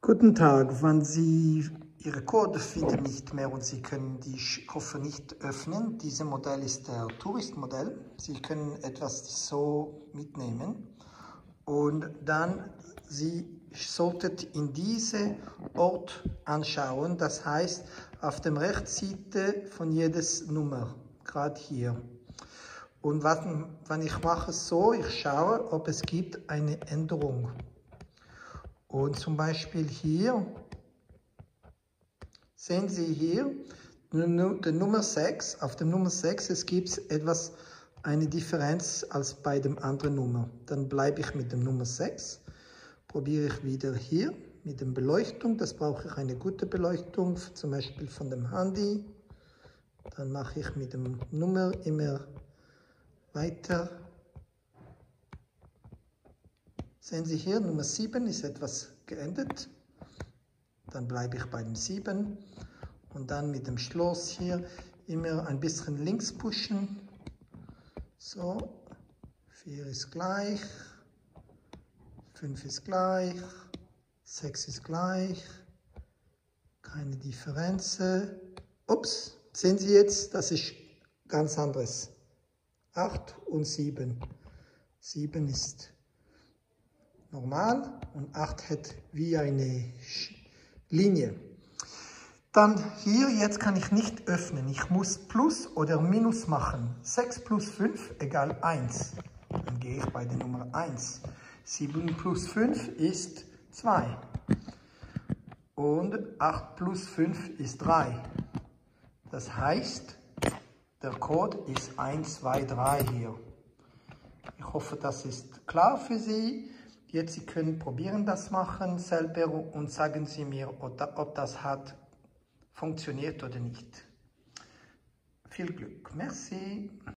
Guten Tag, wenn Sie Ihre Code finden nicht mehr und Sie können die Koffer nicht öffnen. Dieses Modell ist der Tourist-Modell. Sie können etwas so mitnehmen und dann Sie sollten in diese Ort anschauen. Das heißt, auf der Rechtsseite von jedes Nummer, gerade hier. Und wenn ich mache so, ich schaue, ob es gibt eine Änderung. Und zum Beispiel hier, sehen Sie hier, die Nummer 6, auf der Nummer 6, es gibt eine Differenz als bei dem anderen Nummer. Dann bleibe ich mit dem Nummer 6, probiere ich wieder hier mit der Beleuchtung, das brauche ich eine gute Beleuchtung, zum Beispiel von dem Handy. Dann mache ich mit dem Nummer immer weiter. Sehen Sie hier, Nummer 7 ist etwas geändert. Dann bleibe ich bei dem 7 und dann mit dem Schloss hier immer ein bisschen links pushen. So, 4 ist gleich, 5 ist gleich, 6 ist gleich, keine Differenz. Ups, sehen Sie jetzt, das ist ganz anderes. 8 und 7. 7 ist normal und 8 hat wie eine Linie. Dann hier, jetzt kann ich nicht öffnen. Ich muss Plus oder Minus machen. 6 plus 5 egal 1. Dann gehe ich bei der Nummer 1. 7 plus 5 ist 2. Und 8 plus 5 ist 3. Das heißt, der Code ist 1, 2, 3 hier. Ich hoffe, das ist klar für Sie. Jetzt, Sie können probieren das machen selber und sagen Sie mir, ob das hat funktioniert oder nicht. Viel Glück. Merci.